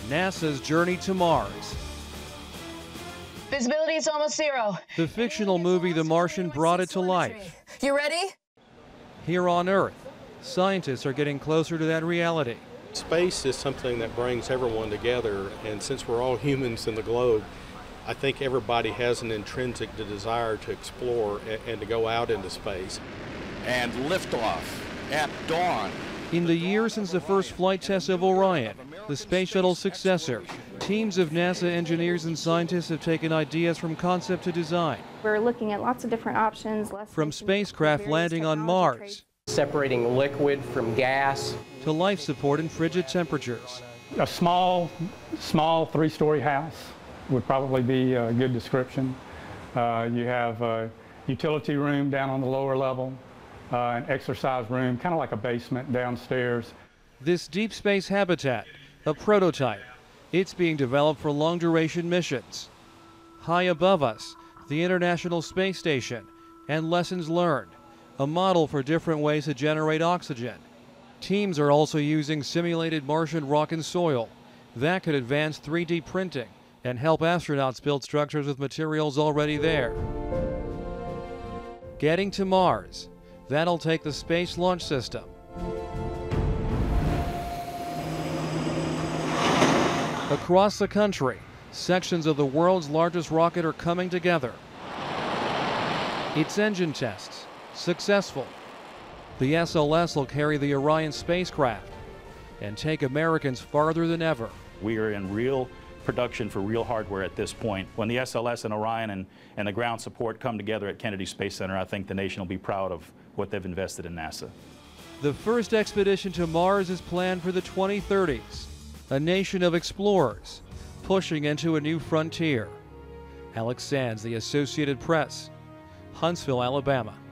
NASA's journey to Mars. Visibility is almost zero. The fictional movie The Martian brought it to life. You ready? Here on Earth, scientists are getting closer to that reality. Space is something that brings everyone together, and since we're all humans in the globe, I think everybody has an intrinsic desire to explore and to go out into space. And liftoff at dawn. In the years since the first flight test of Orion, the space shuttle successor, teams of NASA engineers and scientists have taken ideas from concept to design. We're looking at lots of different options. From spacecraft landing on Mars, separating liquid from gas, to life support in frigid temperatures. A small three-story house would probably be a good description. You have a utility room down on the lower level, an exercise room, kind of like a basement downstairs. This deep space habitat, a prototype, it's being developed for long-duration missions. High above us, the International Space Station, and lessons learned, a model for different ways to generate oxygen. Teams are also using simulated Martian rock and soil. That could advance 3D printing and help astronauts build structures with materials already there. Getting to Mars, that'll take the Space Launch System. Across the country, sections of the world's largest rocket are coming together. Its engine tests, successful. The SLS will carry the Orion spacecraft and take Americans farther than ever. We are in real production for real hardware at this point. When the SLS and Orion and the ground support come together at Kennedy Space Center, I think the nation will be proud of what they've invested in NASA. The first expedition to Mars is planned for the 2030s. A nation of explorers pushing into a new frontier. Alex Sands, The Associated Press, Huntsville, Alabama.